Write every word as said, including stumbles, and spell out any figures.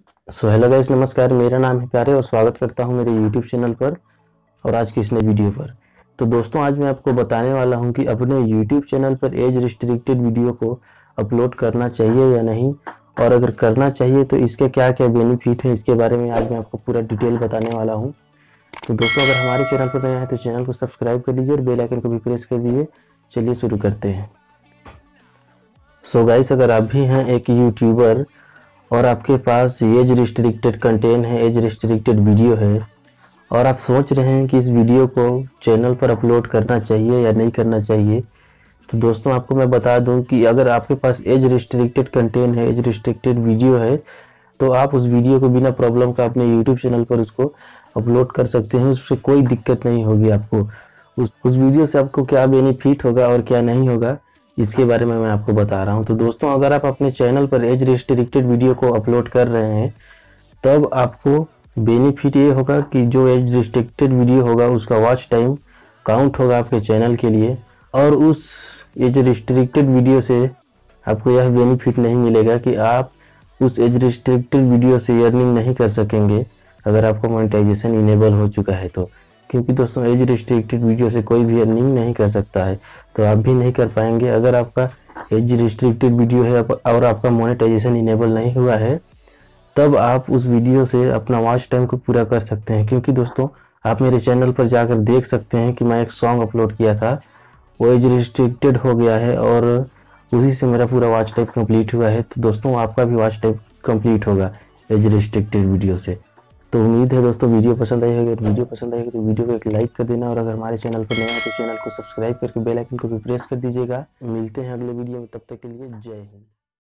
So hello guys, नमस्कार। मेरा नाम है प्यारे और स्वागत करता हूं मेरे यूट्यूब चैनल पर और आज की इस नई वीडियो पर। तो दोस्तों, आज मैं आपको बताने वाला हूं कि अपने यूट्यूब चैनल पर एज रिस्ट्रिक्टेड वीडियो को अपलोड करना चाहिए या नहीं, और अगर करना चाहिए तो इसके क्या क्या बेनिफिट है, इसके बारे में आज मैं आपको पूरा डिटेल बताने वाला हूँ। तो दोस्तों, अगर हमारे चैनल पर नया है तो चैनल को सब्सक्राइब कर लीजिए और बेल आइकन को भी प्रेस कर दीजिए। चलिए शुरू करते हैं। सो गाइस, अगर आप भी हैं एक यूट्यूबर और आपके पास एज रिस्ट्रिक्टेड कंटेंट है, एज रिस्ट्रिक्टेड वीडियो है, और आप सोच रहे हैं कि इस वीडियो को चैनल पर अपलोड करना चाहिए या नहीं करना चाहिए, तो दोस्तों आपको मैं बता दूं कि अगर आपके पास एज रिस्ट्रिक्टेड कंटेंट है, एज रिस्ट्रिक्टेड वीडियो है, तो आप उस वीडियो को बिना प्रॉब्लम का अपने यूट्यूब चैनल पर उसको अपलोड कर सकते हैं। उससे कोई दिक्कत नहीं होगी आपको। उस उस वीडियो से आपको क्या बेनिफिट होगा और क्या नहीं होगा, इसके बारे में मैं आपको बता रहा हूं। तो दोस्तों, अगर आप अपने चैनल पर एज रिस्ट्रिक्टेड वीडियो को अपलोड कर रहे हैं, तब आपको बेनिफिट ये होगा कि जो एज रिस्ट्रिक्टेड वीडियो होगा उसका वॉच टाइम काउंट होगा आपके चैनल के लिए, और उस एज रिस्ट्रिक्टेड वीडियो से आपको यह बेनिफिट नहीं मिलेगा कि आप उस एज रिस्ट्रिक्टेड वीडियो से अर्निंग नहीं कर सकेंगे अगर आपका मोनेटाइजेशन इनेबल हो चुका है तो। क्योंकि दोस्तों, एज रिस्ट्रिक्टेड वीडियो से कोई भी अर्निंग नहीं कर सकता है, तो आप भी नहीं कर पाएंगे। अगर आपका एज रिस्ट्रिक्टेड वीडियो है और आपका मोनेटाइजेशन इनेबल नहीं हुआ है, तब आप उस वीडियो से अपना वॉच टाइम को पूरा कर सकते हैं। क्योंकि दोस्तों, आप मेरे चैनल पर जाकर देख सकते हैं कि मैं एक सॉन्ग अपलोड किया था, वो एज रिस्ट्रिक्टेड हो गया है और उसी से मेरा पूरा वॉच टाइम कंप्लीट हुआ है। तो दोस्तों, आपका भी वॉच टाइम कंप्लीट होगा एज रिस्ट्रिक्टेड वीडियो से। तो उम्मीद है दोस्तों वीडियो पसंद आई होगी। वीडियो पसंद आएगी तो वीडियो को एक लाइक कर देना, और अगर हमारे चैनल पर नया है तो चैनल को सब्सक्राइब करके बेल आइकन को भी प्रेस कर दीजिएगा। मिलते हैं अगले वीडियो में, तब तक के लिए जय हिंद।